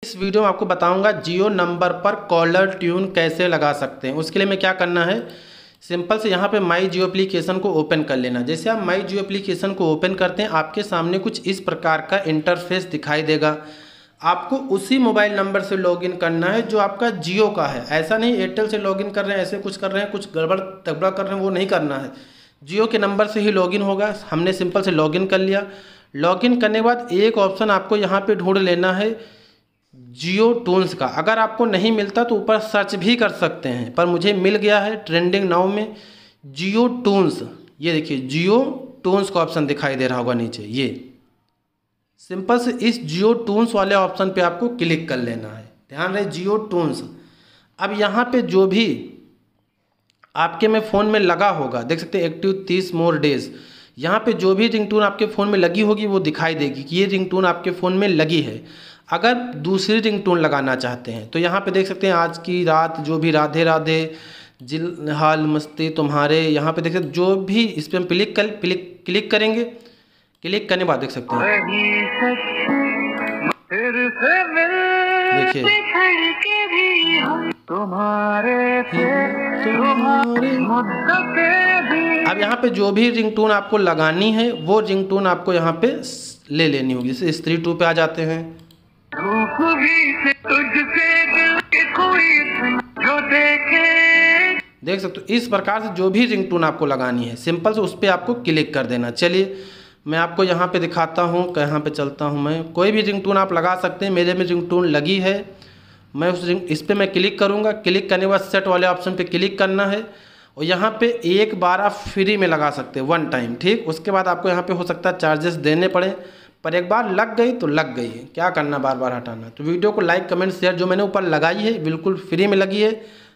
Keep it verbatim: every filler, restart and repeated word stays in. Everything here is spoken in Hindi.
इस वीडियो में आपको बताऊंगा जियो नंबर पर कॉलर ट्यून कैसे लगा सकते हैं। उसके लिए मैं क्या करना है, सिंपल से यहाँ पे माई जियो एप्लीकेशन को ओपन कर लेना। जैसे आप माई जियो एप्लीकेशन को ओपन करते हैं आपके सामने कुछ इस प्रकार का इंटरफेस दिखाई देगा। आपको उसी मोबाइल नंबर से लॉगिन करना है जो आपका जियो का है। ऐसा नहीं एयरटेल से लॉगिन कर रहे हैं, ऐसे कुछ कर रहे हैं, कुछ गड़बड़ तगड़ा कर रहे हैं, वो नहीं करना है। जियो के नंबर से ही लॉगिन होगा। हमने सिंपल से लॉगिन कर लिया। लॉगिन करने के बाद एक ऑप्शन आपको यहाँ पे ढूंढ लेना है जियो टून्स का। अगर आपको नहीं मिलता तो ऊपर सर्च भी कर सकते हैं, पर मुझे मिल गया है ट्रेंडिंग नाउ में जियो टून्स। ये देखिए जियो टून्स का ऑप्शन दिखाई दे रहा होगा नीचे। ये सिंपल से इस जियो टून्स वाले ऑप्शन पे आपको क्लिक कर लेना है। ध्यान रहे जियो टून्स। अब यहाँ पे जो भी आपके में फ़ोन में लगा होगा, देख सकते हैं एक्टिव तीस मोर डेज। यहाँ पे जो भी रिंगटोन आपके फ़ोन में लगी होगी वो दिखाई देगी कि ये रिंगटोन आपके फ़ोन में लगी है। अगर दूसरी रिंगटोन लगाना चाहते हैं तो यहाँ पे देख सकते हैं आज की रात, जो भी राधे राधे, जिल हाल मस्ती तुम्हारे, यहाँ पे देख सकते जो भी इस पर हम क्लिक कर क्लिक क्लिक करेंगे। क्लिक करने के बाद देख सकते हैं, देखिए अब यहाँ पे जो भी रिंगटोन आपको लगानी है वो रिंगटोन आपको यहाँ पे ले लेनी होगी। जैसे स्त्री टू पे आ जाते हैं, देख सकते हो इस प्रकार से जो भी रिंगटोन आपको लगानी है सिंपल से उस पर आपको क्लिक कर देना। चलिए मैं आपको यहाँ पे दिखाता हूँ, कहाँ पे चलता हूँ मैं। कोई भी रिंगटोन आप लगा सकते हैं। मेरे में रिंगटोन लगी है, मैं उस रिंग इस पर मैं क्लिक करूँगा। क्लिक करने के बाद सेट वाले ऑप्शन पे क्लिक करना है और यहाँ पे एक बार आप फ्री में लगा सकते हैं, वन टाइम, ठीक। उसके बाद आपको यहाँ पे हो सकता है चार्जेस देने पड़े, पर एक बार लग गई तो लग गई है, क्या करना बार बार हटाना। तो वीडियो को लाइक कमेंट शेयर, जो मैंने ऊपर लगाई है बिल्कुल फ्री में लगी है,